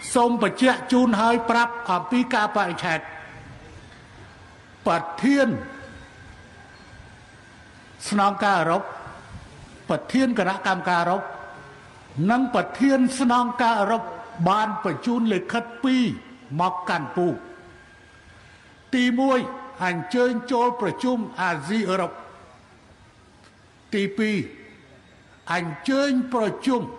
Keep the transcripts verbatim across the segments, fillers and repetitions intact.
សូមបញ្ជាក់ជូនឲ្យប្រាប់អំពីការបរិច្ឆេទប្រធានស្នងការអឺរ៉ុបប្រធានគណៈកម្មការអឺរ៉ុបនិងប្រធានស្នងការអឺរ៉ុបបានបញ្ជូនលិខិតពីរមកកាន់ពូទីមួយអញ្ជើញចូលប្រជុំអាស៊ីអឺរ៉ុបទីពីរអញ្ជើញប្រជុំ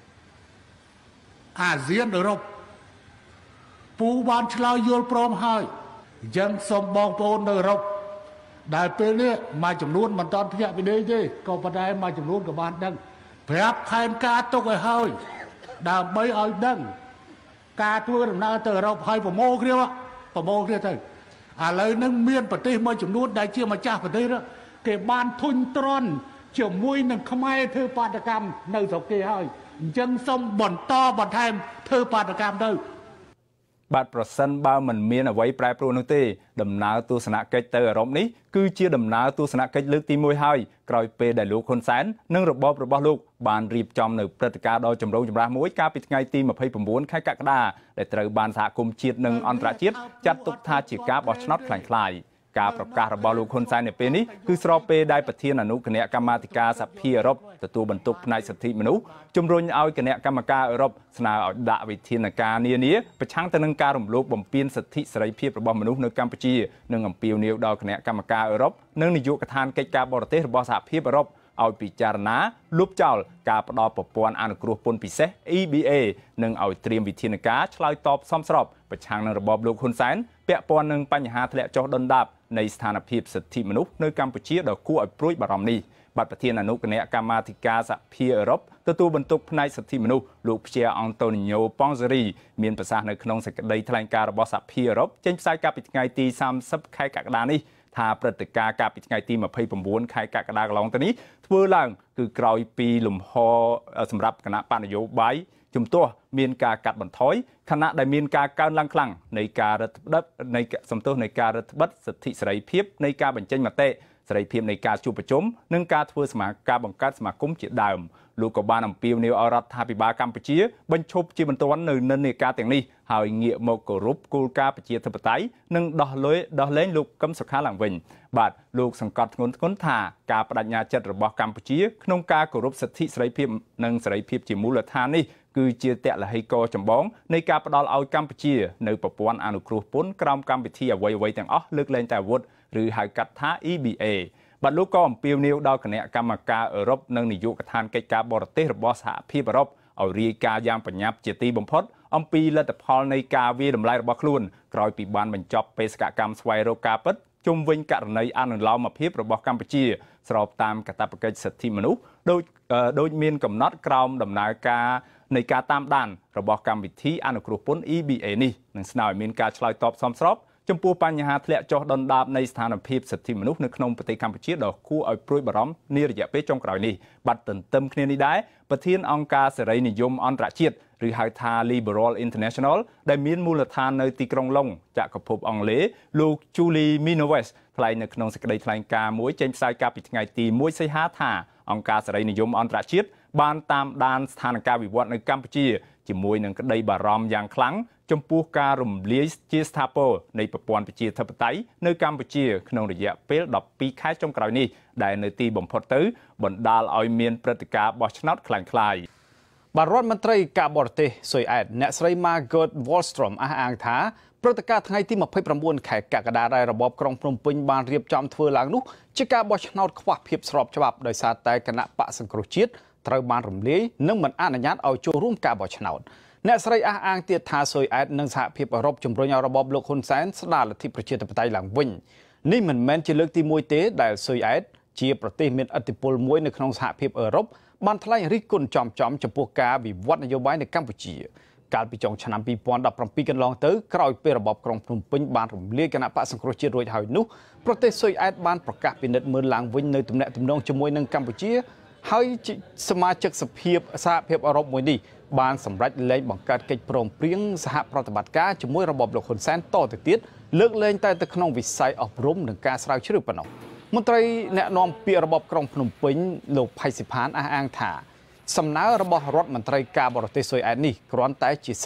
អាស៊ានអឺរ៉ុបពូបានឆ្លើយយល់ព្រមហើយអញ្ចឹងសូមបងប្អូននៅអឺរ៉ុបដែលពេលនេះមួយចំនួនមិនតាន់ភ្ញាក់ពីដេកទេក៏ប៉ុន្តែមួយចំនួនក៏បានដឹងប្រាប់ផែនការទុកឲ្យហើយដើម្បីឲ្យដឹងការធ្វើដំណើរទៅអឺរ៉ុបឲ្យប្រមូលគ្នាប្រមូលគ្នាទៅឥឡូវហ្នឹងមានប្រទេសមួយចំនួនដែលជាម្ចាស់ប្រទេសគេបានធុញទ្រាន់ជាមួយនឹងខ្មែរធ្វើបាតកម្មនៅស្រុកគេហើយអញ្ចឹងសូមបន្តបន្ថែមធ្វើបាតកម្មទៅបាទប្រសិនបើមិនមានអ្វីប្រែប្រួលនោះទេដំណើរទស្សនកិច្ចទៅអឺរ៉ុបនេះគឺជាដំណើរទស្សនកិច្ចលើកទីមួយហើយក្រោយពេលដែលលោកហ៊ុនសែននិងរបបរបស់លោកបានរៀបចំនៅព្រឹត្តិការណ៍ដ៏ចម្រូងចម្រាសមួយកាលពីថ្ងៃទីម្ភៃប្រាំបួនខែកក្កដាដែលត្រូវបានសហគមន៍ជាតិនិងអន្តរជាតិចាត់ទុកថាជាការបោះឆ្នោតคล้ายៗការប្រកាសរបស់លោកហ៊ុនសែននៅពេលនេះគឺស្របពេលដែលប្រធានអនុគណៈកម្មាធិការសភាអឺរ៉ុបទទួលបន្ទុកផ្នែកសិទ្ធិមនុស្សជំរុញឲ្យគណៈកម្មការអឺរ៉ុបស្នើឲ្យដាក់វិធានការនានាប្រឆាំងទៅនឹងការរំលោភបំពានសិទ្ធិសេរីភាពរបស់មនុស្សនៅកម្ពុជានិងអំពាវនាវដល់គណៈកម្មការអឺរ៉ុបនិងនាយកដ្ឋានកិច្ចការបរទេសរបស់សហភាពអឺរ៉ុបឲ្យពិចារណាលុបចោលការផ្ដល់ប្រព័ន្ធអនុគ្រោះពន្ធពិសេស E B A និងឲ្យត្រៀមវិធានការឆ្លើយតបសមស្របប្រឆាំងនឹងរបបលោកហ៊ុនសែនពាក់ព័ន្ធនឹងបញ្ហាធ្លាក់ចុះដុនដាបនៃស្ថានភាពសិទ្ធិមនុស្សនៅកម្ពុជាដ៏គួរឲ្យព្រួយបារម្ភនេះបាទប្រធានអនុគណៈកម្មាធិការសហភាពអឺរ៉ុបទទួលបន្ទុកផ្នែកសិទ្ធិមនុស្សលោកព្យាអង់តូនីញ៉ូប៉ង់សេរីមានប្រសាសន៍នៅក្នុងសេចក្តីថ្លែងការណ៍របស់សហភាពអឺរ៉ុបចេញផ្សាយកាលពីថ្ងៃទីសាមសិបខែកក្កដានេះថាព្រឹត្តិការណ៍កាលពីថ្ងៃទីម្ភៃប្រាំបួនខែកក្កដាកន្លងទៅនេះធ្វើឡើងគឺក្រោយពីលំហសម្រាប់គណៈបកនយោបាយជំទាស់មានការកាត់បន្ថយខណៈដែលមានការកើនឡើងខ្លាំងនៃការរដ្ឋបិទនៃសំទោសនៃការរដ្ឋបិទសិទ្ធិសេរីភាពនៃការបញ្ចេញមតិសេរីភាពនៃការជួបប្រជុំនិងការធ្វើសមាការបង្កើតសមាគមជាដើមលោកក៏បានអំពាវនាវឲ្យរដ្ឋាភិបាលកម្ពុជាបញ្ឈប់ជាបន្ទាន់នៅនិន្នាការទាំងនេះហើយងាកមកគោរពគោលការណ៍ប្រជាធិបតេយ្យនិងដោះលែងដោះលែងលោកកឹមសុខាឡើងវិញបាទលោកសង្កត់ធ្ងន់ធ្ងរថាការបដិញ្ញាចិត្តរបស់កម្ពុជាក្នុងការគោរពសិទ្ធិសេរីភាពនិងសេរីភាពជាមូលដ្ឋាននេះគឺជាតលហិកចម្បងនៃការផ្ដល់ឲ្យកម្ពុជានៅប្រព័ន្ធអនុគ្រោះពន្ធក្រោមកម្មវិធីអ្វីៗទាំងអស់លើកលែងតែអាវុធឬហៅកាត់ថា E B A បាទលោកក៏អំពាវនាវដល់គណៈកម្មការអឺរ៉ុបនិងនាយកដ្ឋានកិច្ចការបរទេសរបស់សហភាពអឺរ៉ុបឲ្យរាយការណ៍យ៉ាងបញ្ញាប់ជាទីបំផុតអំពីលទ្ធផលនៃការវាយតម្លៃរបស់ខ្លួនក្រោយពីបានបញ្ចប់បេសកកម្មស្វែងរកការពិតជុំវិញករណីអនុលោមភាពរបស់កម្ពុជាស្របតាមកាតព្វកិច្ចសិទ្ធិមនុស្សដោយដោយមានកំណត់ក្រោមដំណើរការនៃការតាមដានរបស់កម្មវិធីអនុគ្រោះពន្ធ E B A នេះនឹងស្នើឲ្យមានការឆ្លើយតបសមស្របចំពោះបញ្ហាធ្លាក់ចុះដុនដាបនៃស្ថានភាពសិទ្ធិមនុស្សនៅក្នុងប្រទេសកម្ពុជាដ៏គួរឲ្យព្រួយបារម្ភនារយៈពេលចុងក្រោយនេះបាត់ទន្ទឹមគ្នានេះដែរប្រធានអង្គការសេរីនិយមអន្តរជាតិឬហៅថា Liberal International ដែលមានមូលដ្ឋាននៅទីក្រុងឡុងចក្រភពអង់គ្លេសលោក Julie Minoves ថ្លែងនៅក្នុងសេចក្តីថ្លែងការណ៍មួយចេញផ្សាយកាលពីថ្ងៃទីមួយសីហាថាអង្គការសេរីនិយមអន្តរជាតិបានតាមដានស្ថានភាពវិវត្តនៅកម្ពុជាជាមួយនឹងក្តីបារម្ភយ៉ាងខ្លាំងចំពោះការរំលាយជាស្ថាពរនៃប្រព័ន្ធប្រជាធិបតេយ្យនៅកម្ពុជាក្នុងរយៈពេលដប់ពីរខែចុងក្រោយនេះដែលនៅទីបំផុតទៅបណ្ដាលឲ្យមានព្រឹត្តិការណ៍បោះឆ្នោតคล้ายៗបាទរដ្ឋមន្ត្រីការបរទេសស៊ុយអែតអ្នកស្រី Margot Wallström អះអាងថាព្រឹត្តិការណ៍ថ្ងៃទីម្ភៃប្រាំបួនខែកក្កដាដែលរបបក្រុងភ្នំពេញបានរៀបចំធ្វើឡើងនោះជាការបោះឆ្នោតខ្វះភាពស្របច្បាប់ដោយសារតែគណៈបកសង្គ្រោះជាតិត្រូវបានរំលាយនិងមិនអនុញ្ញាតឲ្យចូលរួមការបោះឆ្នោតអ្នកស្រីអះអាងទៀតថាស៊ុយអែតនិងសហភាពអឺរ៉ុបជំរុញឲ្យរបបលោកហ៊ុនសែនស្ដារលទ្ធិប្រជាធិបតេយ្យឡើងវិញនេះមិនមែនជាលើកទីមួយទេដែលស៊ុយអែតជាប្រទេសមានឥទ្ធិពលមួយនៅក្នុងសហភាពអឺរ៉ុបបានថ្លែងរិះគន់ចំចំចំពោះការវិវត្តនយោបាយនៅកម្ពុជាកាលពីចុងឆ្នាំពីរពាន់ដប់ប្រាំពីរកន្លងទៅក្រោយពេលរបបក្រុងភ្នំពេញបានរំលាយគណៈបកសង្គ្រោះជាតិរួចហើយនោះប្រទេសស៊ុយអែតបានប្រកាសពិនិត្យមើលឡើងវិញនៅទំនាក់ទំនងជាមួយនឹងកម្ពុជាហើយសមាជិកសភាសហភាពអឺរ៉ុបមួយនេះបានសម្រេចលែងបង្កើតកិច្ចព្រមព្រៀងសហប្រតិបត្តិការជាមួយរបបលោកហ៊ុនសែនតទៅទៀតលើកលែងតែទៅក្នុងវិស័យអប់រំនិងការស្រាវជ្រាវប៉ុណ្ណោះមន្ត្រីអ្នកនាំពាក្យរបបក្រុងភ្នំពេញលោកផៃស៊ីផានអះអាងថាសំណើរបស់រដ្ឋមន្ត្រីការបរទេសស៊ុយអែតនេះគ្រាន់តែជាសិទ្ធិ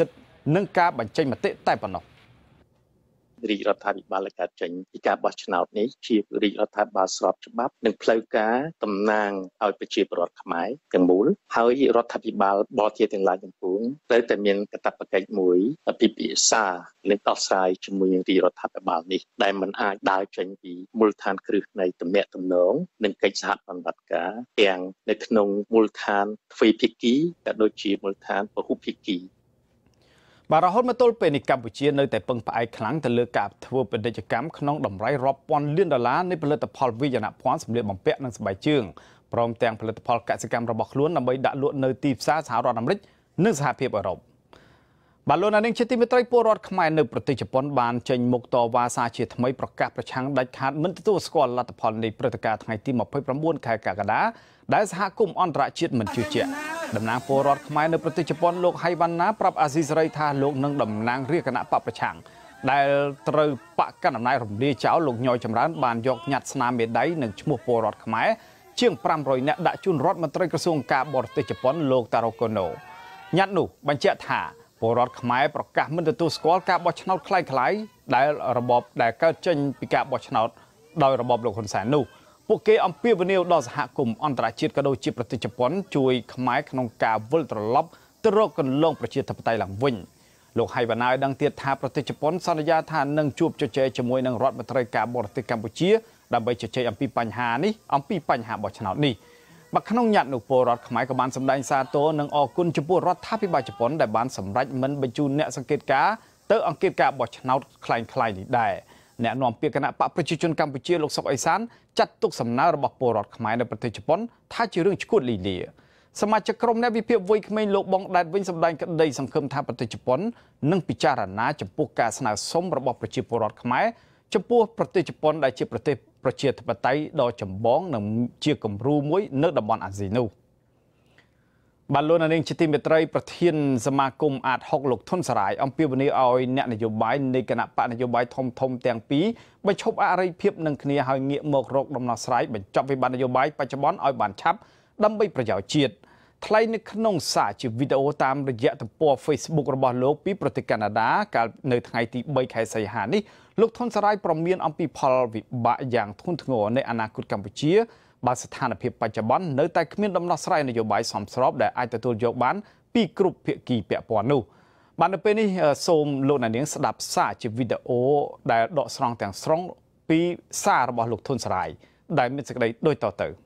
និងការបញ្ចេញមតិតែប៉ុណ្ណោះរាជរដ្ឋាភិបាលការចេញពីការបោះឆ្នោតនេះជារាជរដ្ឋាភិបាលស្របច្បាប់និងផ្លូវការតំណាងឲ្យប្រជាពលរដ្ឋខ្មែរទាំងមូលហើយរដ្ឋាភិបាលបរទេសទាំងឡាយទាំងពួងត្រូវតែមានកាតព្វកិច្ចមួយពិភាក្សានិងដោះស្រាយជាមួយរាជរដ្ឋាភិបាលនេះដែលមិនអាចដើរចេញពីមូលដ្ឋានគ្រឹះនៃទំនាក់ទំនងនិងកិច្ចសហប្រតិបត្តិការទាំងនៅក្នុងមូលដ្ឋានទ្វេភាគីក៏ដូចជាមូលដ្ឋានពហុភាគីបាទរហូតមកទល់ពេលនេះកម្ពុជានៅតែពឹងផ្អែកខ្លាំងទៅលើការធ្វើពាណិជ្ជកម្មក្នុងតម្លៃរាប់ពាន់លានដុល្លារនៃផលិតផលវិញ្ញាណភ័ណ្ឌសម្លៀកបំពាក់និងស្បែកជើងព្រមទាំងផលិតផលកសិកម្មរបស់ខ្លួនដើម្បីដាក់លក់នៅទីផ្សារសហរដ្ឋអាមេរិកនិងសហភាពអឺរ៉ុបបាទលោកនាងជាទីមេត្រីពលរដ្ឋខ្មែរនៅប្រទេសជប៉ុនបានចេញមុខតវ៉ាសារជាថ្មីប្រកាសប្រឆាំងដាច់ខាតមិនទទួលស្គាល់លទ្ធផលនៃព្រឹត្តិការណ៍ថ្ងៃទីម្ភៃប្រាំបួនខែកក្កដាដែលសហគមន៍អន្តរជាតិមិនជឿជាក់តំណាងពលរដ្ឋខ្មែរនៅប្រទេសជប៉ុនលោកហៃវ៉ាន់ណាប្រាប់អាស៊ីសេរីថាលោកនឹងតំណាងរាជគណៈបព្វប្រឆាំងដែលត្រូវបកកណ្ដាលអំណាចរំលាយចោលលោកញយចម្រើនបានយកញត្តិស្នាមមេដៃនិងឈ្មោះពលរដ្ឋខ្មែរជាងប្រាំរយនាក់ដាក់ជូនរដ្ឋមន្ត្រីក្រសួងការបរទេសជប៉ុនលោកតារ៉ូកូណូញត្តិនោះបញ្ជាក់ថាពលរដ្ឋខ្មែរប្រកាសមិនទទួលស្គាល់ការបោះឆ្នោតคล้ายៗដែលរបបដែលកើតចេញពីការបោះឆ្នោតដោយរបបលោកហ៊ុនសែននោះពួកគេអំពាវនាវដល់សហគមន៍អន្តរជាតិក៏ដូចជាប្រទេសជប៉ុនជួយខ្មែរក្នុងការវិលត្រឡប់ទៅរកគន្លងប្រជាធិបតេយ្យឡើងវិញលោកហៃវ៉ាណាឲ្យដឹងទៀតថាប្រទេសជប៉ុនសន្យាថានឹងជួបជជែកជាមួយនឹងរដ្ឋមន្ត្រីការបរទេសកម្ពុជាដើម្បីជជែកអំពីបញ្ហានេះអំពីបញ្ហាបោះឆ្នោតនេះបាទក្នុងញត្តិនោះពលរដ្ឋខ្មែរក៏បានសម្ដែងសារទរនិងអរគុណចំពោះរដ្ឋាភិបាលជប៉ុនដែលបានសម្រេចមិនបញ្ជូនអ្នកសង្កេតការណ៍ទៅអង្កេតការបោះឆ្នោតคล้ายៗនេះដែរអ្នកនាំពាក្យគណៈបកប្រជាជនកម្ពុជាលោកសុកអេសានចាត់ទុកសំណើរបស់ពលរដ្ឋខ្មែរនៅប្រទេសជប៉ុនថាជារឿងឈួតលីលាសមាជិកក្រុមអ្នកវិភាគវ័យក្មេងលោកបងដែតវិញសម្ដែងក្តីសង្ឃឹមថាប្រទេសជប៉ុននឹងពិចារណាចំពោះការស្នើសុំរបស់ប្រជាពលរដ្ឋខ្មែរចំពោះប្រទេសជប៉ុនដែលជាប្រទេសប្រជាធិបតេយ្យដ៏ចម្បងនិងជាគំរូមួយនៅតំបន់អាស៊ីនោះបាទលោកនាងជាទីមេត្រីប្រធានសមាគមអាតហុកលោកធុនសារាយអំពាវនាវឲ្យអ្នកនយោបាយនៃគណៈបកនយោបាយធំធំទាំងពីរបញ្ឈប់អរិយភាពនឹងគ្នាហើយងាកមករកដំណោះស្រាយបញ្ចប់វិបត្តិនយោបាយបច្ចុប្បន្នឲ្យបានឆាប់ដើម្បីប្រយោជន៍ជាតិថ្លែងនៅក្នុងសារជាវីដេអូតាមរយៈទំព័រ Facebook របស់លោកពីប្រទេសកាណាដាកាលនៅថ្ងៃទីបីខែសីហានេះលោកធុនសារាយប្រមានអំពីផលវិបាកយ៉ាងធ្ងន់ធ្ងរនៃអនាគតកម្ពុជាបើស្ថានភាពបច្ចុប្បន្ននៅតែគ្មានដំណោះស្រាយនយោបាយសមស្របដែលអាចទទួលយកបានពីគ្រប់ភាគីពាក់ព័ន្ធនោះបាទនៅពេលនេះសូមលោកអ្នកនាងស្ដាប់សារជាវីដេអូដែលដកស្រង់ទាំងស្រុងពីសាររបស់លោកធុនសារាយដែលមានសេចក្តីដូចតទៅ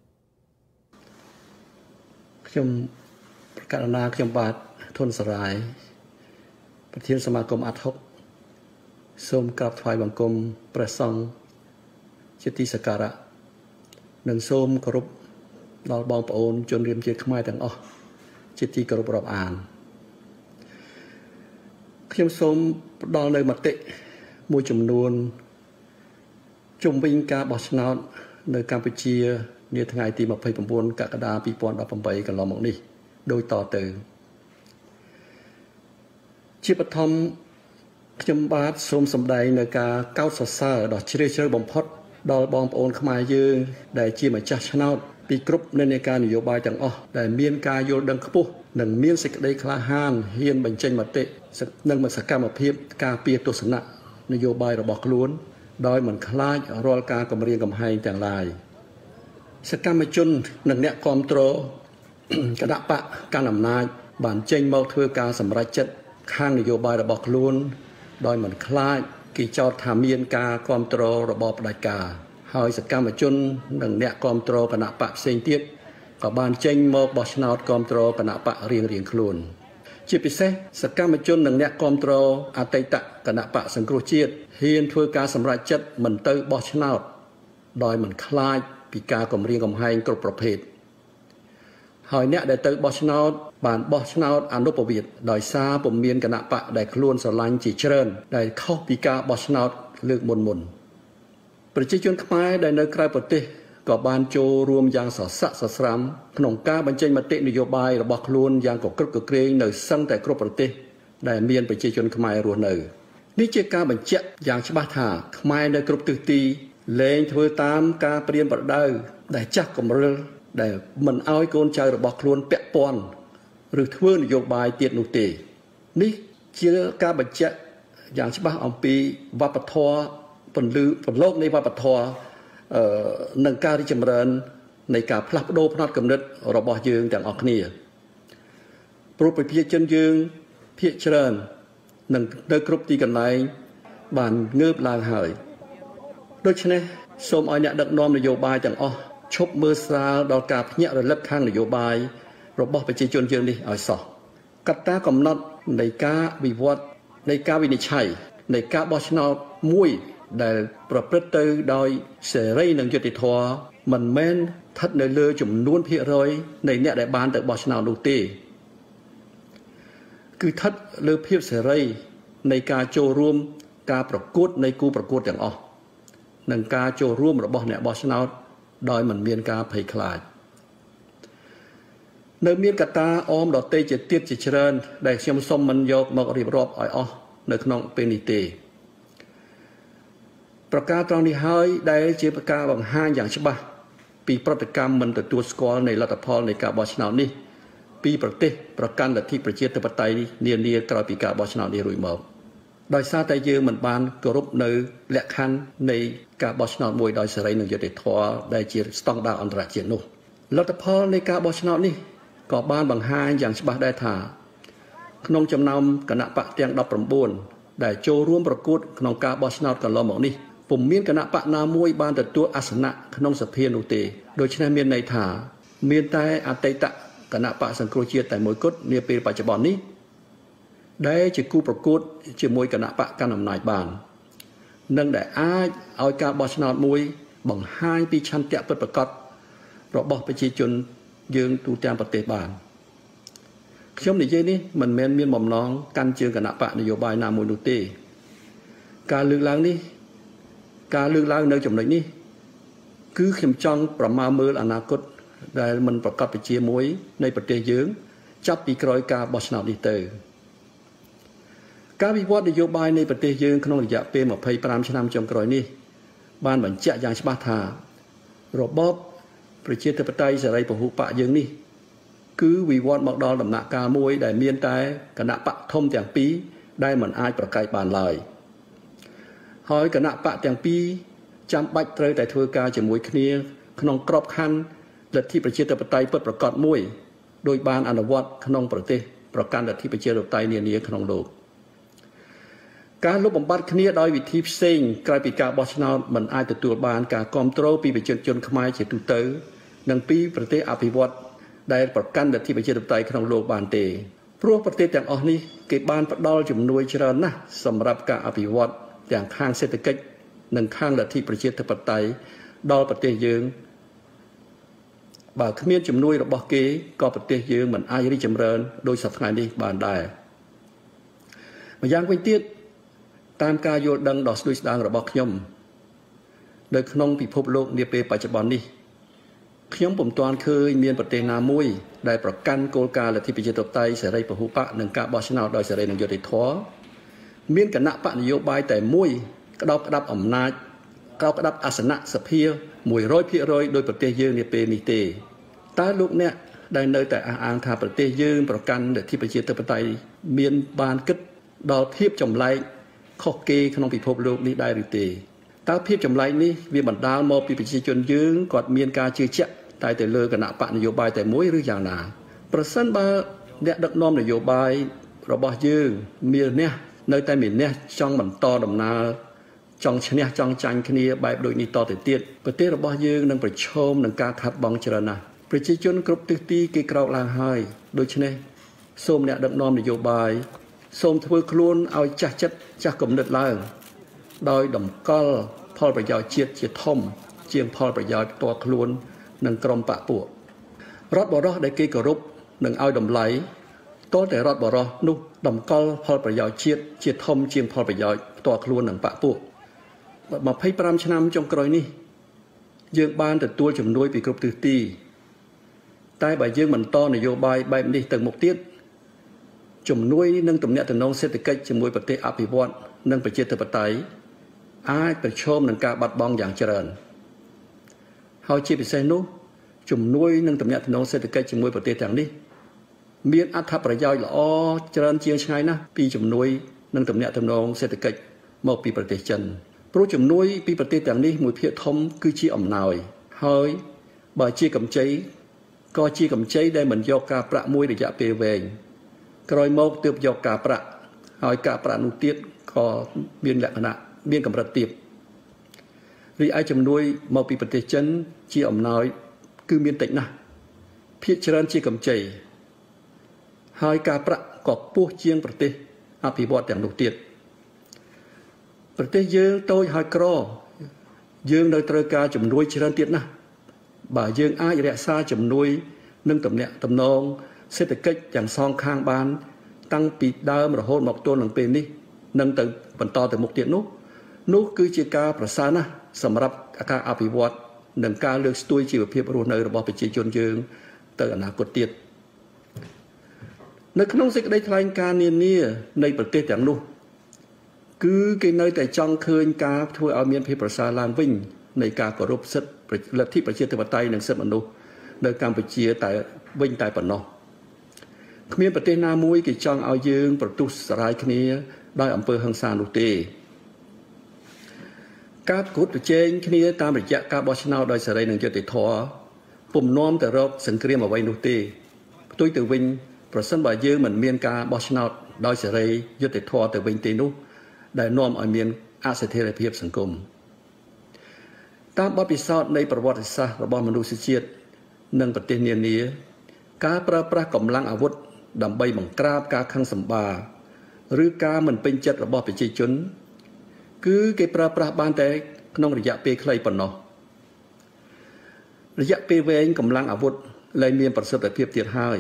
ខ្ញុំប្រកាសណាខ្ញុំបាទធុនសារាយប្រធានសមាគមអាត់ហុកសូមក្រាបថ្វាយបង្គំព្រះសង្ឃជាទីសក្ការៈនិងសូមគោរពដល់បងប្អូនជនរួមជាតិខ្មែរទាំងអស់ជាទីគោរពរាប់អានខ្ញុំសូមផ្ដល់នៅមតិមួយចំនួនជុំវិញការបោះឆ្នោតនៅកម្ពុជានាថ្ងៃទីម្ភៃប្រាំបួនកក្កដាពីរពាន់ដប់ប្រាំកន្លងមកនេះដូចតទៅជាបឋមខ្ញុំបាទសូមសម្ដែងនៅការកោតសរសើរដ៏ជ្រាលជ្រៅបំផុតដល់បងប្អូនខ្មែរយើងដែលជាម្ចាស់ឆ្នោតពីគ្រប់និន្នាការនយោបាយទាំងអស់ដែលមានការយល់ដឹងខ្ពស់និងមានសេចក្តីក្លាហានហ៊ានបញ្ចេញមតិនិងសកម្មភាពការពារទស្សនៈនយោបាយរបស់ខ្លួនដោយមិនខ្លាចរាល់ការគំរាមកំហែងទាំងឡាយសកម្មជននិងអ្នកគ្រប់គ្រងគណៈបកកណ្ដាលអំណាចបានចេញមកធ្វើការសម្រេចចិត្តខាងនយោបាយរបស់ខ្លួនដោយមិនខ្លាចគេចោទថាមានការគ្រប់គ្រងរបបផ្ដាច់ការហើយសកម្មជននិងអ្នកគ្រប់គ្រងគណៈបកផ្សេងទៀតក៏បានចេញមកបោះឆ្នោតគ្រប់គ្រងគណៈបករៀងៗខ្លួនជាពិសេសសកម្មជននិងអ្នកគ្រប់គ្រងអតីតគណៈបកសង្គ្រោះជាតិហ៊ានធ្វើការសម្រេចចិត្តមិនទៅបោះឆ្នោតដោយមិនខ្លាចពីការគំរាមកំហែងគ្រប់ប្រភេទហើយអ្នកដែលទៅបោះឆ្នោតបានបោះឆ្នោតអនុប្រវេតដោយសារពុំមានគណៈបកដែលខ្លួនស្រឡាញ់ជាច្រើនដែលខុសពីការបោះឆ្នោតលើកមុនមុនប្រជាជនខ្មែរដែលនៅក្រៅប្រទេសក៏បានចូលរួមយ៉ាងសស្រាក់សស្រាំក្នុងការបញ្ចេញមតិនយោបាយរបស់ខ្លួនយ៉ាងកក្រឹកកក្រែងនៅសឹងតែគ្រប់ប្រទេសដែលមានប្រជាជនខ្មែររស់នៅនេះជាការបញ្ជាក់យ៉ាងច្បាស់ថាខ្មែរនៅគ្រប់ទិសទីលែងធ្វើតាមការព្រានប្រដៅដែលចាស់កំរិលដែលមិនឲ្យកូនចៅរបស់ខ្លួនពាក់ព័ន្ធឬធ្វើនយោបាយទៀតនោះទេនេះជាការបញ្ជាក់យ៉ាងច្បាស់អំពីវប្បធម៌ពន្លឺពន្លកនៃវប្បធម៌អឺនិងការរីកចម្រើននៃការផ្លាស់ប្ដូរផ្នត់គំនិតរបស់យើងទាំងអស់គ្នាព្រោះប្រជាជនយើងភាគច្រើននិងនៅគ្រប់ទីកន្លែងបានងើបឡើងហើយដូច្នេះសូមឲ្យអ្នកដឹកនាំនយោបាយទាំងអស់ឈប់មើលស្រាលដល់ការភ្ញាក់រលឹកខាងនយោបាយរបស់ប្រជាជនយើងនេះឲ្យសោះកត្តាកំណត់នៃការវិវត្តនៃការវិនិច្ឆ័យនៃការបោះឆ្នោតមួយដែលប្រព្រឹត្តទៅដោយសេរីនិងយុត្តិធម៌មិនមែនស្ថិតនៅលើចំនួនភាគរយនៃអ្នកដែលបានទៅបោះឆ្នោតនោះទេគឺស្ថិតលើភាពសេរីនៃការចូលរួមការប្រកួតនៃគូប្រកួតទាំងអស់និងការចូលរួមរបស់អ្នកបោះឆ្នោតដោយមិនមានការភ័យខ្លាចនៅមានកត្តាអមដតេជាទៀតជាច្រើនដែលខ្ញុំសូមមិនយកមករៀបរាប់ឲ្យអស់នៅក្នុងពេលនេះទេប្រការត្រង់នេះហើយដែលជាប្រការបង្ហាញយ៉ាងច្បាស់ពីប្រតិកម្មមិនទទួលស្គាល់នៃលទ្ធផលនៃការបោះឆ្នោតនេះពីប្រទេសប្រកាន់លទ្ធិប្រជាធិបតេយ្យនានាក្រោយពីការបោះឆ្នោតនេះរួចមកដោយសារតែយើងមិនបានគោរពនៅលក្ខខណ្ឌនៃការបោះឆ្នោតមួយដោយសេរីនិងយុត្តិធម៌ដែលជាស្តង់ដារអន្តរជាតិនោះលទ្ធផលនៃការបោះឆ្នោតនេះក៏បានបង្ហាញយ៉ាងច្បាស់ដែរថាក្នុងចំណោមគណៈបកទាំងដប់ប្រាំបួនដែលចូលរួមប្រកួតក្នុងការបោះឆ្នោតកន្លងមកនេះពុំមានគណៈបកណាមួយបានទទួលអាសនៈក្នុងសភានោះទេដូច្នេះមានន័យថាមានតែអតីតគណៈបកសង្គ្រោះជាតិតែមួយគត់នាពេលបច្ចុប្បន្ននេះដែលជាគូប្រកួតជាមួយគណៈបកកណ្ដាលអំណាចបាននិងដែលអាចឲ្យការបោះឆ្នោតមួយបង្ហាញពីឆន្ទៈពិតប្រាកដរបស់ប្រជាជនយើងទូទាំងប្រទេសបានខ្ញុំនិយាយនេះមិនមែនមានបំណងកាន់ជើងគណៈបកនយោបាយណាមួយនោះទេការលើកឡើងនេះការលើកឡើងនៅចំណុចនេះគឺខ្ញុំចង់ប្រមាណមើលអនាគតដែលមិនប្រកបវិជ្ជាមួយនៃប្រទេសយើងចាប់ពីក្រោយការបោះឆ្នោតនេះទៅការវិវត្តនយោបាយនៃប្រទេសយើងក្នុងរយៈពេលម្ភៃប្រាំឆ្នាំចុងក្រោយនេះបានបញ្ជាក់យ៉ាងច្បាស់ថារបបប្រជាធិបតេយ្យសេរីពហុបកយើងនេះគឺវិវត្តមកដល់ដំណាក់កាលមួយដែលមានតែគណៈបកធំទាំងពីរដែលមិនអាចប្រកែកបានឡើយហើយគណៈបកទាំងពីរចាំបាច់ត្រូវតែធ្វើការជាមួយគ្នាក្នុងក្របខ័ណ្ឌលទ្ធិប្រជាធិបតេយ្យពិតប្រាកដមួយដោយបានអនុវត្តក្នុងប្រទេសប្រកាន់លទ្ធិប្រជាធិបតេយ្យនានាក្នុងលោកការលុបបំបាត់គ្នាដោយវិធីផ្សេងក្រៅពីការបោះឆ្នោតមិនអាចទទួលបានការគ្រប់គ្រងពីប្រជាជនខ្មែរជាទូទៅនិងពីប្រទេសអភិវឌ្ឍដែលប្រកាន់លទ្ធិប្រជាធិបតេយ្យក្នុងលោកបានទេព្រោះប្រទេសទាំងអស់នេះគេបានផ្ដល់ជំនួយច្រើនណាស់សម្រាប់ការអភិវឌ្ឍទាំងខាងសេដ្ឋកិច្ចនិងខាងលទ្ធិប្រជាធិបតេយ្យដល់ប្រទេសយើងបើគ្មានជំនួយរបស់គេក៏ប្រទេសយើងមិនអាចរីកចម្រើនដោយសពថ្ងៃនេះបានដែរម្យ៉ាងវិញទៀតតាមការយល់ដឹងដ៏ស្ដួយស្ដាងរបស់ខ្ញុំនៅក្នុងពិភពលោកនាពេលបច្ចុប្បន្ននេះខ្ញុំពុំទាន់ឃើញមានប្រទេសណាមួយដែលប្រកាន់គោលការណ៍លទ្ធិប្រជាធិបតេយ្យសេរីពហុបកនិងការបោះឆ្នោតដោយសេរីនិងយុត្តិធម៌មានគណៈបកនយោបាយតែមួយក្តោបក្តាប់អំណាចក្តោបក្តាប់អាសនៈសភា មួយរយភាគរយ ដោយប្រទេសយើងនាពេលនេះទេតើលោកអ្នកដែលនៅតែអះអាងថាប្រទេសយើងប្រកាន់លទ្ធិប្រជាធិបតេយ្យមានបានគិតដល់ភាពចម្លែកខុសគេក្នុងពិភពលោកនេះដែរឬទេតើភាពចម្លែកនេះវាបណ្ដាលមកពីប្រជាជនយើងគាត់មានការជឿជាក់តែទៅលើគណៈបកនយោបាយតែមួយឬយ៉ាងណាប្រសិនបើអ្នកដឹកនាំនយោបាយរបស់យើងមានអ្នកនៅតែមានអ្នកចង់បន្តដំណើរចង់ឈ្នះចង់ចាញ់គ្នាបែបដូចនេះតទៅទៀតប្រទេសរបស់យើងនឹងប្រឈមនឹងការខាត់បងច្រើនណាស់ប្រជាជនគ្រប់ទិសទីគេក្រោកឡើងហើយដូច្នេះសូមអ្នកដឹកនាំនយោបាយសូមធ្វើខ្លួនឲ្យចាស់ចិត្តចាស់គំនិតឡើងដោយតម្កល់ផលប្រយោជន៍ជាតិជាធំជាងផលប្រយោជន៍ផ្ទាល់ខ្លួននិងក្រុមបកពួករដ្ឋបរោះដែលគេគោរពនិងឲ្យតម្លៃតលតែរដ្ឋបរោះនោះតម្កល់ផលប្រយោជន៍ជាតិជាធំជាងផលប្រយោជន៍ផ្ទាល់ខ្លួននិងបកពួកម្ភៃប្រាំឆ្នាំចុងក្រោយនេះយើងបានទទួលជំនួយពីគ្រប់ទិសទីតែបើយើងបន្តនយោបាយបែបនេះទៅមុខទៀតជំនួយនឹងទំនាក់ទំនងសេដ្ឋកិច្ចជាមួយប្រទេសអភិវឌ្ឍនិងប្រជាធិបតេយ្យអាចប្រឈមនឹងការបាត់បង់យ៉ាងច្រើនហើយជាពិសេសនោះជំនួយនឹងទំនាក់ទំនងសេដ្ឋកិច្ចជាមួយប្រទេសទាំងនេះមានអត្ថប្រយោជន៍ល្អច្រើនជាងឆ្ងាយណាស់ពីជំនួយនិងទំនាក់ទំនងសេដ្ឋកិច្ចមកពីប្រទេសចិនព្រោះជំនួយពីប្រទេសទាំងនេះមួយភាគធំគឺជាអំណោយហើយបើជាកម្ចីក៏ជាកម្ចីដែលមិនយកការប្រាក់មួយរយៈពេលវែងក្រោយមកទើបយកការប្រាក់ហើយការប្រាក់នោះទៀតក៏មានលក្ខណៈមានកម្រិតទាបរីឯជំនួយមកពីប្រទេសចិនជាអំណោយគឺមានតិចណាស់ភាគច្រើនជាកម្ចីហើយការប្រាក់ក៏ខ្ពស់ជាងប្រទេសអភិវឌ្ឍទាំងនោះទៀតប្រទេសយើងតូចហើយក្រយើងនៅត្រូវការជំនួយច្រើនទៀតណាស់បើយើងអាចរក្សាជំនួយនិងទំនាក់ទំនងសេដ្ឋកិច្ចទាំងសងខាងបានតាំងពីដើមរហូតមកទល់នឹងពេលនេះនឹងទៅបន្តទៅមុខទៀតនោះនោះគឺជាការប្រសើរណាស់សម្រាប់ការអភិវឌ្ឍនិងការលើកស្ទួយជីវភាពរស់នៅរបស់ប្រជាជនយើងទៅអនាគតទៀតនៅក្នុងសេចក្តីថ្លែងការណ៍នានានៃប្រទេសទាំងនោះគឺគេនៅតែចង់ឃើញការធ្វើឲ្យមានភាពប្រសើរឡើងវិញនៃការគោរពសិទ្ធិលទ្ធិប្រជាធិបតេយ្យនិងសិទ្ធិមនុស្សនៅកម្ពុជាតែវិញតែប៉ុណ្ណោះគ្មានប្រទេសណាមួយគេចង់ឲ្យយើងប្រទុះសរាយគ្នាដោយអំពើហិង្សានោះទេការប្រកួតប្រជែងគ្នាតាមរយៈការបោះឆ្នោតដោយសេរីនិងយុត្តិធម៌ពុំនាំទៅរកសង្គ្រាមអ្វីនោះទេផ្ទុយទៅវិញប្រសិនបើយើងមិនមានការបោះឆ្នោតដោយសេរីយុត្តិធម៌ទៅវិញទេនោះដែលនាំឲ្យមានអស្ថិរភាពសង្គមតាមបទពិសោធន៍នៃប្រវត្តិសាស្ត្ររបស់មនុស្សជាតិនិងប្រទេសនានាការប្រើប្រាស់កម្លាំងអាវុធដើម្បីបង្ក្រាបការខឹងសម្បារឬការមិនពេញចិត្តរបស់ប្រជាជនគឺគេប្រើប្រាស់បានតែក្នុងរយៈពេលខ្លីប៉ុណ្ណោះរយៈពេលវែងកម្លាំងអាវុធលែងមានប្រសិទ្ធភាពទៀតហើយ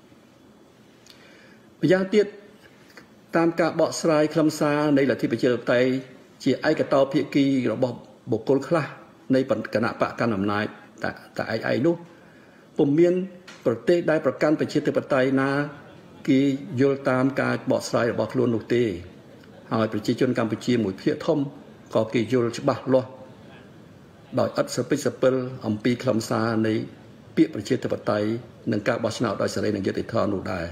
ម្យ៉ាងទៀតតាមការបកស្រាយខ្លឹមសារនៃលទ្ធិប្រជាធិបតេយ្យជាឯកតោភាគីរបស់បុគ្គលខ្លះនៃគណៈបកកណ្ដាលអំណាចតែតែឯកឯងនោះពុំមានប្រទេសដែលប្រកាន់ប្រជាធិបតេយ្យណាគេយល់តាមការបកស្រាយរបស់ខ្លួននោះទេហើយប្រជាជនកម្ពុជាមួយភាគធំក៏គេយល់ច្បាស់លាស់ដោយឥតសពិចសពិលអំពីខ្លឹមសារនៃពាក្យប្រជាធិបតេយ្យនិងការបោះឆ្នោតដោយសេរីនិងយុត្តិធម៌នោះដែរ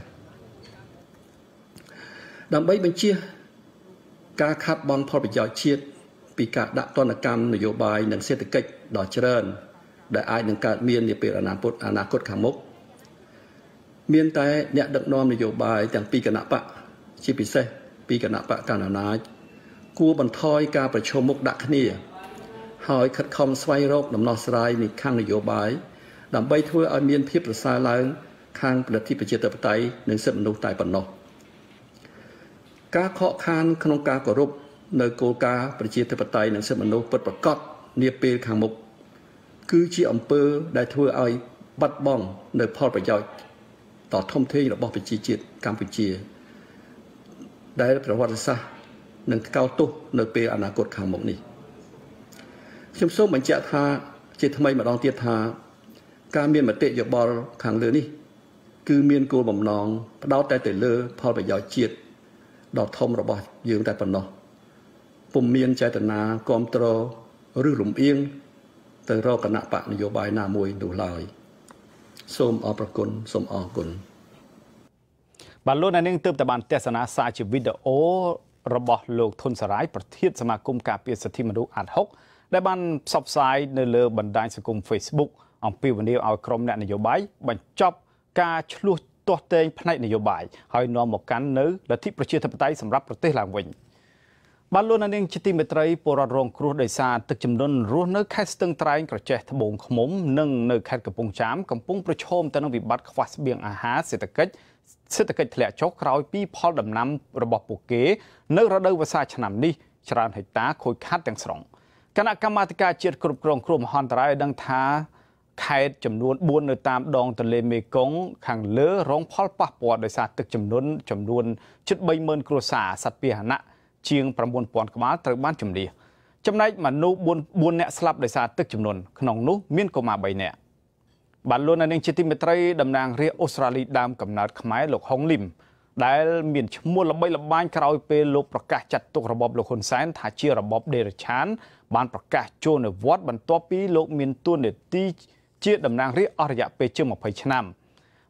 ដើម្បីបញ្ជាការខាត់បង់ផលប្រយោជន៍ជាតិពីការដាក់ទណ្ឌកម្មនយោបាយនិងសេដ្ឋកិច្ចដ៏ច្រើនដែលអាចនឹងកើតមាននាពេលអនាគតអនាគតខាងមុខមានតែអ្នកដឹកនាំនយោបាយទាំងពីរគណៈបកជាពិសេសពីគណៈបកកណ្ដាលអំណាចគួរបន្ថយការប្រឈមមុខដាក់គ្នាហើយខិតខំស្វែងរកដំណោះស្រាយនៃខាងនយោបាយដើម្បីធ្វើឲ្យមានភាពប្រសើរឡើងខាងលទ្ធិប្រជាធិបតេយ្យនិងសិទ្ធិមនុស្សតែប៉ុណ្ណោះការខកខានក្នុងការគោរពនៅគោលការណ៍ប្រជាធិបតេយ្យនិងសិទ្ធិមនុស្សពិតប្រាកដនាពេលខាងមុខគឺជាអំពើដែលធ្វើឲ្យបាត់បង់នៅផលប្រយោជន៍ដ៏ធំធេងរបស់ប្រជាជាតិកម្ពុជាដែលប្រវត្តិសាស្ត្រនឹងថ្កោលទោសនៅពេលអនាគតខាងមុខនេះខ្ញុំសូមបញ្ជាក់ថាជាថ្មីម្ដងទៀតថាការមានមតិយោបល់ខាងលើនេះគឺមានគោលបំណងផ្ដោតតែទៅលើផលប្រយោជន៍ជាតិដ៏ធំរបស់យើងតែប៉ុណ្ណោះពុំមានចេតនាគ្រប់គ្រងឬរំអៀងទៅរកគណៈបកនយោបាយណាមួយនោះឡើយសូមអរគុណសូមអរគុណបាទលោកអ្នកនាងទើបតែបានទស្សនាសារជាវីដេអូរបស់លោកធុនសារាយប្រធានសមាគមការពារសិទ្ធិមនុស្សអាត់ហុកដែលបានផ្សព្វផ្សាយនៅលើបណ្ដាញសង្គម Facebook អំពីវិនិយោគឲ្យក្រុមអ្នកនយោបាយបញ្ចប់ការឆ្លោះទាស់ទែងផ្នែកនយោបាយហើយនាំមកកាន់នៅលទ្ធិប្រជាធិបតេយ្យសម្រាប់ប្រទេសឡើងវិញបានលោកនាងជាទីមេត្រីពលរដ្ឋរងគ្រោះដោយសារទឹកជំនន់រស់នៅខេត្តស្ទឹងត្រែងក្រចេះត្បូងឃ្មុំនិងនៅខេត្តកំពង់ចាមកំពុងប្រឈមទៅនឹងវិបត្តិខ្វះស្បៀងអាហារសេដ្ឋកិច្ចសេដ្ឋកិច្ចធ្លាក់ចុះក្រោយពីផលដំណាំរបស់ពួកគេនៅរដូវវស្សាឆ្នាំនេះច្រើនហិកតាខូចខាតទាំងស្រុងគណៈកម្មាធិការជាតិគ្រប់គ្រងគ្រោះមហន្តរាយដឹងថាខេត្តចំនួនបួននៅតាមដងទន្លេមេគង្គខាងលើរងផលប៉ះពាល់ដោយសារទឹកជំនន់ចំនួនជិត បីម៉ឺន គ្រួសារសត្វពាហនៈជាង ប្រាំបួនពាន់ ក្បាលត្រូវបានជម្លៀសចំណែកមនុស្សបួន នាក់ស្លាប់ដោយសារទឹកជំនន់ក្នុងនោះមានកុមារ បី នាក់បានលោកនាងជាទីមេត្រីតំណាងរាស្ត្រអូស្ត្រាលីដើមកំណើតខ្មែរលោកហុងលឹមដែលមានឈ្មោះល្បីល្បាញក្រោយពេលលោកប្រកាសចាត់ទុករបបលោកហ៊ុនសែនថាជារបបដេរឆានបានប្រកាសចូលនៅវត្តបន្ទាប់ពីលោកមានទួនាទីជាតំណាងរាស្ត្រអស់រយៈពេលជាង ម្ភៃ ឆ្នាំ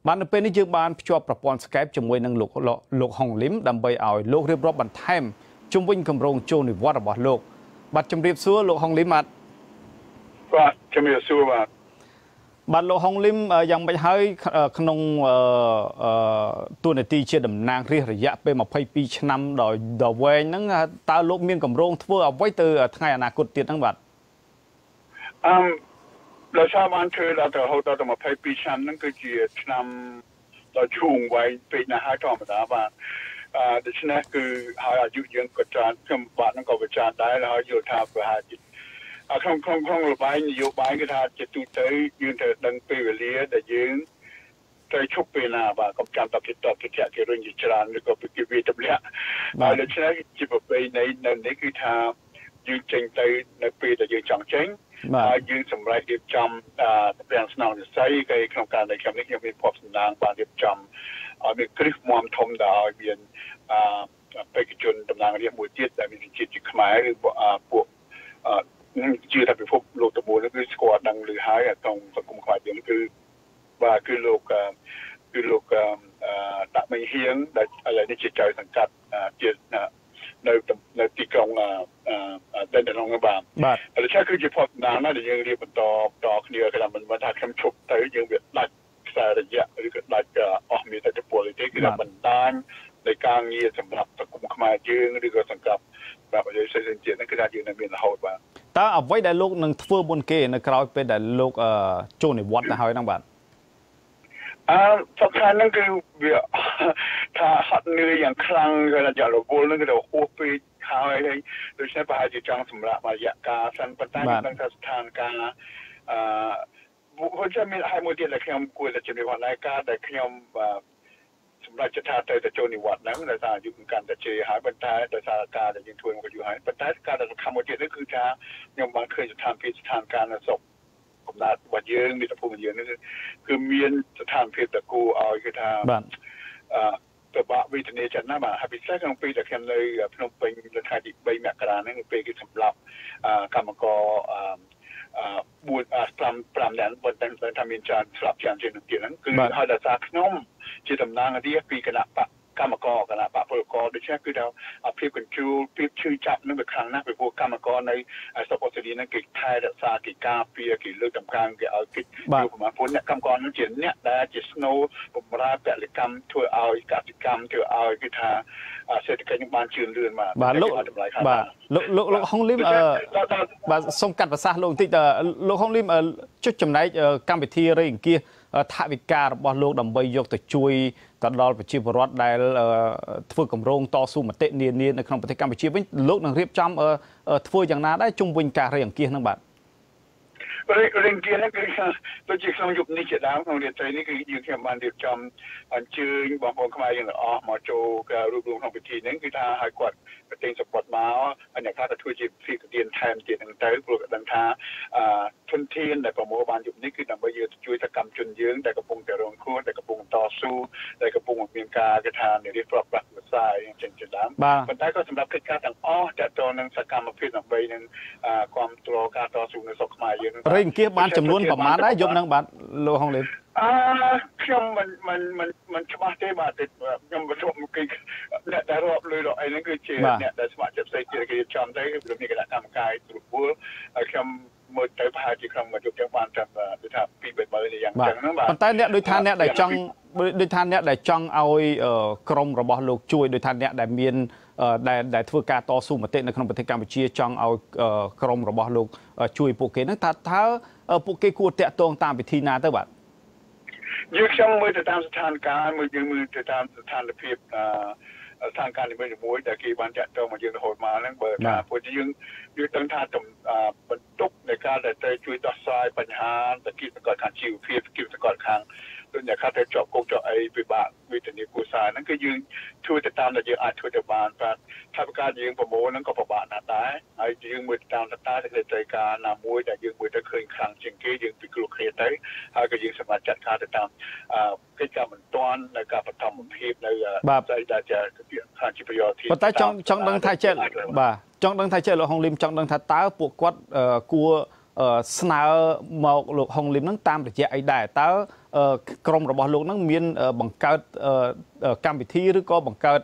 បាននៅពេលនេះយើងបានភ្ជាប់ប្រព័ន្ធ Skype ជាមួយនឹងលោកលោកហុងលឹមដើម្បីឲ្យលោករៀបរាប់បន្ថែមជុំវិញគម្រោងចូលនិវត្តន៍របស់លោកបាទជំរាបសួរលោកហុងលឹមបាទបាទជំរាបសួរបាទបាទលោកហុងលឹមយ៉ាងម៉េចហើយក្នុងតួនាទីជាតំណាងរាស្ត្ររយៈពេលยี่สิบสองឆ្នាំដល់ដល់វែងហ្នឹងតើលោកមានគម្រោងធ្វើអ្វីទៅថ្ងៃអនាគតទៀតហ្នឹងបាទអឺដោយសារបានធ្វើដល់រហូតដល់ยี่สิบสองឆ្នាំហ្នឹងគឺជាឆ្នាំដល់ជួងវែងពេកណាស់ហើយធម្មតាបាទអឺដូច្នេះគឺហើយអាយុយើងក៏ច្រើនខ្ញុំបាទហ្នឹងក៏វិចារដែរហើយយល់ថាប្រហែលជាក្នុងក្នុងក្នុងរបាយនយោបាយគឺថាជាទូទៅយើងត្រូវដឹងពេលវេលាដែលយើងត្រូវឈប់ពេលណាបាទកុំចាំតែគេតបគេចាក់គេរុញជាច្រើនឬក៏គេវាទម្លាក់ហើយដូច្នេះជាប្រពៃណីនៅនេះគឺថាយើងចេញទៅនៅពេលដែលយើងចង់ចេញហើយយើងសម្រេចរៀបចំតំពាំងស្នងនិស័យគេក្នុងការនៃខ្ញុំនេះខ្ញុំមានភ័ព្វសំណាងបានរៀបចំឲ្យមានគ្រឹះមាំធំដល់ឲ្យមានអឺបេក្ខជនតំណាងរាស្ត្រមួយទៀតដែលមានជាតិជាខ្មែរឬពួកជឿថាពិភពលោកទាំងមូលគឺស្គាល់ដឹងឬហើយក្នុងសង្គមខ្មែរយើងគឺបាទគឺលោកគឺលោកដាក់មិញហៀងដែលឥឡូវនេះជាចៅសង្កាត់ជានៅនៅទីក្រុងដេនដងបាទបាទដូច្នេះគឺជាផុតណាស់ណាដែលយើងរៀបបន្តបន្តគ្នាគឺមិនមិនថាខ្ញុំឈប់ទៅយើងវាដាច់ខ្សែរយៈឬក៏ដាច់អស់មានតែពលទេគឺថាបណ្ដាញនៃការងារសម្រាប់សង្គមខ្មែរយើងឬក៏សង្កាត់បាទប្រទេសផ្សេងៗទៀតហ្នឹងគឺថាយើងនៅមានរហូតបាទតើអ្វីដែលលោកនឹងធ្វើមុនគេនៅក្រោយពេលដែលលោកចូលនិវត្តន៍ទៅហើយហ្នឹងបាទអឺសំខាន់ហ្នឹងគឺវាថាហត់នឿយយ៉ាងខ្លាំងគឺថារវល់ហ្នឹងគឺទៅហួសពេកហើយដូច្នេះប្រហែលជាចង់សម្រាប់រយៈកាលសិនប៉ុន្តែខ្ញុំថាស្ថានភាពអឺបុគ្គលមានឲ្យមួយទៀតដែលខ្ញុំគួរតែជំរាបថាការដែលខ្ញុំសម្រាប់ចិត្តថាទៅទៅចូលនិវត្តន៍ហ្នឹងដោយសារអាយុកាន់តែជឿហើយប៉ុន្តែដោយសារការដែលយើងធ្វើមកយូរហើយប៉ុន្តែការដែលសំខាន់មួយទៀតគឺថាខ្ញុំបានឃើញស្ថានភាពស្ថានភាពនៅស្រុកកំណើតរបស់យើងមាតុភូមិយើងនេះគឺមានស្ថានភាពតគូឲ្យគឺថាបាទអឺទៅបាក់វិធានាចិត្តណាបាទហើយពិសេសក្នុងពេលដែលខ្ញុំនៅភ្នំពេញនៅថ្ងៃទីបីមករាហ្នឹងពេលគេសម្លាប់កម្មករអឺអឺបួន5 5នាក់ប៉ុន្តែថាមានច្រើនស្លាប់ច្រើនជាងនឹងទៀតហ្នឹងគឺហើយដោយសារខ្ញុំជាតំណាងរាស្ត្រពីគណៈបកកម្មករគណៈបកពលករដូច្នេះគឺថាភាពកញ្ជូលភាពឈឺចាប់នឹងវាខ្លាំងណាស់ពីព្រោះកម្មករនៅស្រុកអូស្ត្រាលីហ្នឹងគេថែរក្សាគេការពារគេលើកតម្កើងគេឲ្យគេយកប្រមាណពួកអ្នកកម្មករហ្នឹងជាអ្នកដែលជាស្នូលបម្រើពលកម្មធ្វើឲ្យកសិកម្មធ្វើឲ្យគឺថាសេដ្ឋកិច្ចនឹងបានជឿនលឿនមកបាទលោកបាទលោកលោកលោកហុងលឹមអឺបាទសូមកាត់ប្រសាសន៍លោកបន្តិចតើលោកហុងលឹមចុចចំណែកកម្មវិធីរៃអង្គាសថវិការបស់លោកដើម្បីយកទៅជួយទៅដល់ប្រជាពលរដ្ឋដែលធ្វើគម្រោងតស៊ូមតិនានានៅក្នុងប្រទេសកម្ពុជាវិញលោកនឹងរៀបចំធ្វើយ៉ាងណាដែរជុំវិញការរៃអង្គាសហ្នឹងបាទរៃអង្គាសហ្នឹងគឺដូចជាក្នុងយុគនេះជាដើមក្នុងរាត្រីនេះគឺយើងខ្ញុំបានរៀបចំអញ្ជើញបងប្អូនខ្មែរយើងទាំងអស់មកចូលការរួបរวมក្នុងពិធីហ្នឹងគឺថាឲ្យគាត់ប្រទេសសពតមកហើយអ្នកខ្លះក៏ធ្វើជាភិក្ខុទានថែមទៀតហ្នឹងទៅព្រោះក៏ដឹងថាអឺធនធានដែលប្រមូលបានយុគនេះគឺដើម្បីយកទៅជួយសកម្មជនយើងដែលកំពុងតែរងគ្រោះដែលកំពុងតស៊ូដែលកំពុងមានការគេថានិយាយប្រាប់ប្រាស់ភាសាយ៉ាងចិញ្ចឹមដើមប៉ុន្តែក៏សម្រាប់កិច្ចការទាំងអស់តទៅនឹងសកម្មភាពដើម្បីនឹងគ្រប់គ្រងការតស៊ូនៅស្រុកខ្មែរយើងរៃអង្គាសបានចំនួនប្រមាណដែរយប់ហ្នឹងបាទលោកហុងលឹមអឺខ្ញុំមិនមិនមិនមិនច្បាស់ទេបាទខ្ញុំមិនជុំគេអ្នកដែលរាប់លុយដល់អីហ្នឹងគឺជាអ្នកដែលស្ម័គ្រចិត្តផ្សេងទៀតគេចំទៅគឺមានគណៈកម្មការត្រួតពលហើយខ្ញុំមើលទៅប្រហែលជាក្នុងមួយយប់ចឹងបានតែដូចថាពីរបីម៉ឺនយ៉ាងចឹងហ្នឹងបាទប៉ុន្តែអ្នកដូចថាអ្នកដែលចង់ដូចថាអ្នកដែលចង់ឲ្យក្រមរបស់លោកជួយដូចថាអ្នកដែលមានដែលដែលធ្វើការតស៊ូមតិនៅក្នុងប្រទេសកម្ពុជាចង់ឲ្យក្រមរបស់លោកជួយពួកគេហ្នឹងថាតើពួកគេគួរតាក់ទងតាមវិធីណាទៅបាទយើងខ្ញុំមើលទៅតាមស្ថានភាពមួយយើងមើលទៅតាមស្ថានភាពអឺស្ថានភាពនីមួយៗដែលគេបានចាក់តងមកយើងរហូតមកហ្នឹងបើថាពួកយើងយើងដឹងថាបន្ទុកនៃការដែលត្រូវជួយដោះស្រាយបញ្ហាតគិតប្រកបខាងជីវភាពគិតប្រកបខាងដូចអ្នកខ្លះទៅជាប់គុកជាប់អីពិបាកវិធានគូសារហ្នឹងគឺយើងជួយទៅតាមដែលយើងអាចធ្វើទៅបានបាទថាប្រការយើងប្រមូលហ្នឹងក៏ពិបាកណាស់ដែរហើយយើងមើលតាមតើតែត្រូវការណាមួយដែលយើងមើលទៅឃើញខ្លាំងជាងគេយើងពិគ្រោះគ្នាទៅហើយក៏យើងសម្រាប់ចាត់ការទៅតាមកិច្ចការបន្ទាន់នៅការបឋមភាពនៅស្អីដែលជាខាងជាប្រយោជន៍ប៉ុន្តែចង់ចង់ដឹងថាចេះបាទចង់ដឹងថាចេះលោកហុងលឹមចង់ដឹងថាតើពួកគាត់គួរស្នើមកលោកហុងលីមហ្នឹងតាមរយៈអីដែរតើក្រមរបស់លោកហ្នឹងមានបង្កើតកម្មវិធីឬក៏បង្កើត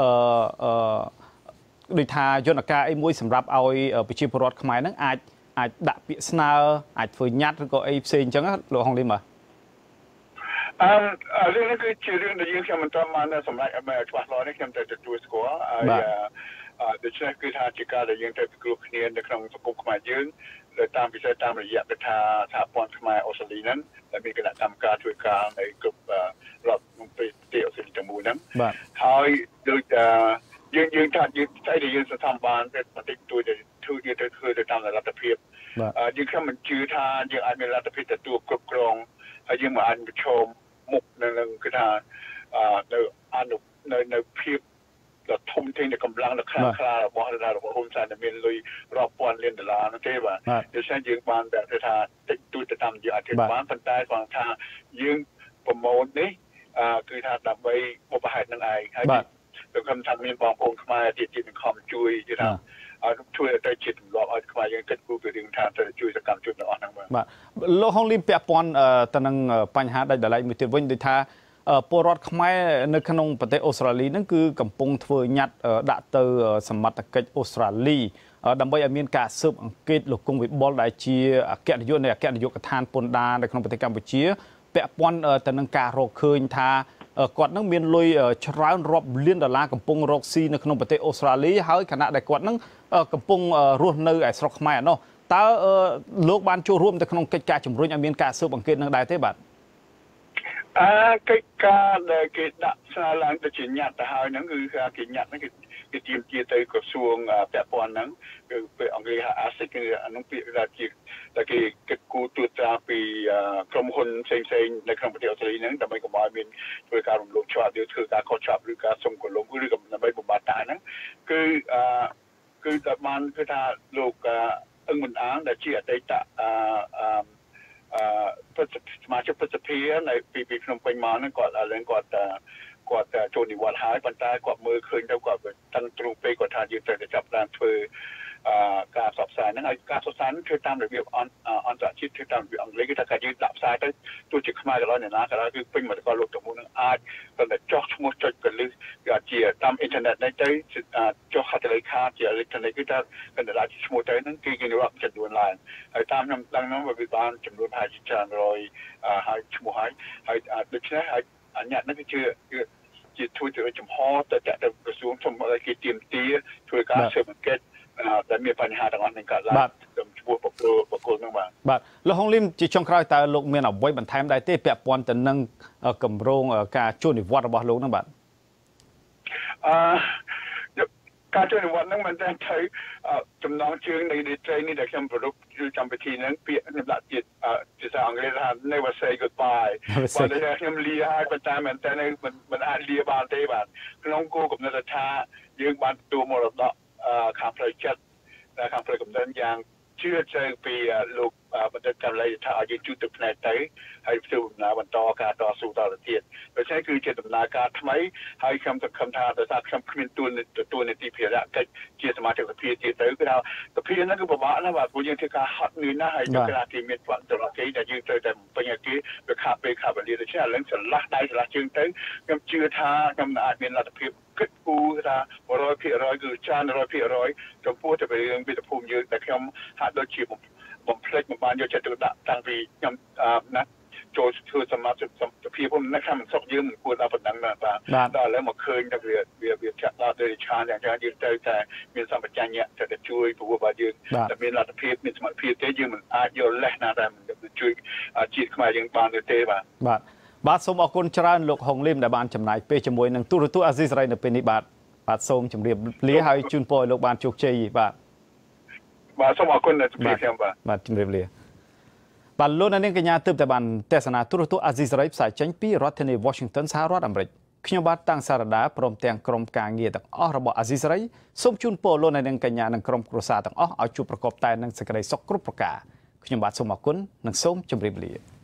ដូចថាយន្តការអីមួយសម្រាប់ឲ្យប្រជាពលរដ្ឋខ្មែរហ្នឹងអាចអាចដាក់ពាក្យស្នើអាចធ្វើញត្តិឬក៏អីផ្សេងអញ្ចឹងលោកហុងលីមបាទអឺរឿងនេះគឺជារឿងដែលយើងខ្ញុំមិនទាន់បានសម្រេចឲ្យច្បាស់លាស់នេះខ្ញុំតែទទួលស្គាល់ហើយដូច្នេះគឺថាជាការដែលយើងត្រូវពិគ្រោះគ្នានៅក្នុងសង្គមខ្មែរយើងដោយតាមពិសេសតាមរយៈកថាសហព័ន្ធខ្មែរអូស្ត្រាលីហ្នឹងដែលមានគណៈកម្មការធ្វើការនៅគ្រប់រដ្ឋមន្ត្រីប្រទេសអូស្ត្រាលីទាំងមូលហ្នឹងហើយដូចយើងយើងថាយើងស្អីដែលយើងសន្សំបានតែបន្តិចតួចទៅធ្វើយើងទៅធ្វើទៅតាមលទ្ធភាពយើងខ្ញុំមិនជឿថាយើងអាចមានលទ្ធភាពទទួលគ្រប់គ្រងហើយយើងមិនអាចប្រឈមមុខនឹងគឺថានៅអនុនៅនៅភាពដ៏ធំធេងនៃកម្លាំងដ៏ខ្លាំងក្លារបស់របស់ហ៊ុនសែនដែលមានលុយរាប់ពាន់លានដុល្លារនោះទេបាទដូច្នេះយើងបានបែបថាតិចតួចទៅតាមយើងអាចធ្វើបានប៉ុន្តែគាត់ថាយើងប្រមូលនេះគឺថាដើម្បីបុព្វហេតុនឹងឯងហើយខ្ញុំគំថាមានបងប្អូនខ្មែរទៀតទៀតនឹងខំជួយគឺថាឲ្យជួយទៅជាទម្លាប់ឲ្យខ្មែរយើងគិតគូរពីរឿងថាទៅជួយសកម្មជនទាំងអស់ហ្នឹងបាទបាទលោកហុងលីមពាក់ព័ន្ធទៅនឹងបញ្ហាដាច់ដライមួយទៀតវិញដូចថាពលរដ្ឋខ្មែរនៅក្នុងប្រទេសអូស្ត្រាលីហ្នឹងគឺកំពុងធ្វើញត្តិដាក់ទៅសមត្ថកិច្ចអូស្ត្រាលីដើម្បីឲ្យមានការស៊ើបអង្កេតលោកគង់វិបុលដែលជាអគ្គនាយកនៃអគ្គនាយកដ្ឋានពន្ធដារនៅក្នុងប្រទេសកម្ពុជាពាក់ព័ន្ធទៅនឹងការរកឃើញថាគាត់នឹងមានលុយច្រើនរាប់លានដុល្លារកំពុងរកស៊ីនៅក្នុងប្រទេសអូស្ត្រាលីហើយខណៈដែលគាត់នឹងកំពុងរស់នៅឯស្រុកខ្មែរនោះតើលោកបានចូលរួមទៅក្នុងកិច្ចការជំរុញឲ្យមានការស៊ើបអង្កេតនឹងដែរទេបាទអើកិច្ចការដែលគេដាក់ស្នើឡើងទៅជាញត្តិទៅហើយហ្នឹងគឺគេញត្តិហ្នឹងគេគេទាមទារទៅក្រសួងពាក់ព័ន្ធហ្នឹងគឺពេលអង់គ្លេស អាសិក គឺអានោះពាក្យថាជាតែគេគិតគូរទូត្រាពីក្រុមហ៊ុនផ្សេងផ្សេងនៅក្នុងប្រទេសអូស្ត្រាលីហ្នឹងដើម្បីកុំឲ្យមានធ្វើការរំលោភច្បាប់ឬធ្វើការខុសច្បាប់ឬការសុំគោលំឬក៏ដើម្បីបំបត្តិតាហ្នឹងគឺអឺគឺតែបានគឺថាលោកអឹងមិនអាងដែលជាអតីតអឺអឺសមាជិកប្រសិទ្ធិនៅពីពីភ្នំពេញមកហ្នឹងគាត់ឡើងគាត់គាត់ចូលនិវត្តន៍ហើយប៉ុន្តែគាត់មើលឃើញទៅគាត់តឹងទ្រូងពេកគាត់ថាយើងត្រូវតែចាប់តាមធ្វើការផ្សព្វផ្សាយហ្នឹងហើយការផ្សព្វផ្សាយហ្នឹងធ្វើតាមរបៀបអន្តរជាតិធ្វើតាមរបៀបអង់គ្លេសគឺថាការយើងដាក់ផ្សាយទៅទោះជាខ្មែរក៏ដោយអ្នកណាក៏ដោយគឺពេញមកដល់លោកទាំងមូលហ្នឹងអាចគាត់តែចោះឈ្មោះចុចកលឹះគឺជាតាមអ៊ីនធឺណិតនេះទៅចុះហត្ថលេខាជាអេឡិចត្រូនិកគឺថាកណ្ដាលឈ្មោះទៅហ្នឹងគឺគេរាប់ចំនួនឡើងហើយតាមខ្ញុំដឹងហ្នឹងវាបានចំនួនប្រហែលជាច្រើនរយហើយឈ្មោះហើយហើយដូច្នេះហើយអញ្ញាតហ្នឹងគឺជាជាធ្វើជាចំហទៅទៅក្រសួងធម្មតាគេទៀមទាធ្វើការស៊ើបអង្កេតតែមានបញ្ហាទាំងអស់នឹងកើតឡើងចំពោះបកគលបកគលហ្នឹងបាទបាទលោកហុងលីមជាចុងក្រោយតើលោកមានអ្វីបន្ថែមដែរទេពាក់ព័ន្ធទៅនឹងគម្រោងការចូលនិវត្តន៍របស់លោកហ្នឹងបាទអឺការចូលនិវត្តន៍ហ្នឹងមិនតែទៅចំណងជើងនៃ train នេះដែលខ្ញុំប្រពគឺកម្មវិធីហ្នឹងពាក្យខ្ញុំដាក់ទៀតភាសាអង់គ្លេសថា never say goodbye បើតែខ្ញុំលាហើយប៉ុន្តែមែនតើមិនមិនអាចលាបានទេបាទក្នុងគោលគំនិតថាយើងបានទទួលមរតកខាងផ្លូវចិត្តខាងផ្លូវគំនិតយ៉ាងជឿជ្រៅពីលោកបណ្ឌិតកៅឡីថាឲ្យយើងជួយទឹកផ្នែកទៅហើយធ្វើដំណើរបន្តការតស៊ូតទៅទៀតដូច្នេះគឺជាដំណើរការថ្មីហើយខ្ញុំសង្ឃឹមថាដោយសារខ្ញុំគ្មានទួនាទីទួនាទីភារៈកិច្ចជាសមាជិកសភាទៀតទៅគឺថាសភាហ្នឹងគឺពិបាកណាស់បាទព្រោះយើងធ្វើការហត់នឿយណាស់ហើយយើងគេមានផ្លាក់ចលគេដែលយើងត្រូវតែពេញឲ្យគេវាខាប់ពេលខាប់វេលាដូច្នេះឥឡូវឆ្លាស់ដៃឆ្លាស់ជើងទៅខ្ញុំជឿថាខ្ញុំអាចមានលទ្ធភាពគិតគូរថា one hundred percent គឺច្រើន one hundred percent ចំពោះទៅរឿងវិទ្យាភូមិយើងតែខ្ញុំហាក់ដូចជាបំភ្លេចមិនបានយកចិត្តទុកដាក់តាំងពីខ្ញុំណាចូលធ្វើសមាជិកសភាខ្ញុំនៅខាងមិនសុខយើងមិនគួរដល់ប៉ុណ្ណឹងណាបាទដល់ឥឡូវមកឃើញថាវាវាវាចាក់ដល់ទៅឆានយ៉ាងយ៉ាងយើងត្រូវតែមានសម្បជញ្ញៈទៅជួយព្រោះបើយើងតែមានលទ្ធភាពមានសមត្ថភាពទេយើងមិនអាចយកលេសណាតែជួយជាតិខ្មែរយើងបានទេបាទបាទបាទសូមអរគុណច្រើនលោកហុងលីមដែលបានចំណាយពេលជាមួយនឹងទូរទស្សន៍អាស៊ីសេរីនៅពេលនេះបាទបាទសូមជម្រាបលាហើយជូនពរឲ្យលោកបានជោគជ័យបាទបាទសូមអរគុណដល់ខ្ញុំបាទបាទជម្រាបលាបាទលោកនាងកញ្ញាទើបតែបានទស្សនាទូរទស្សន៍អាស៊ីសេរីផ្សាយចេញពីរដ្ឋធានី Washington សហរដ្ឋអាមេរិកខ្ញុំបាទតាំងសារដាព្រមទាំងក្រុមការងារទាំងអស់របស់អាស៊ីសេរីសូមជូនពរលោកនាងកញ្ញានិងក្រុមគ្រួសារទាំងអស់ឲ្យជួបប្រកបតែនឹងសេចក្តីសុខគ្រប់ប្រការខ្ញុំបាទសូមអរគុណនិងសូមជម្រាបលា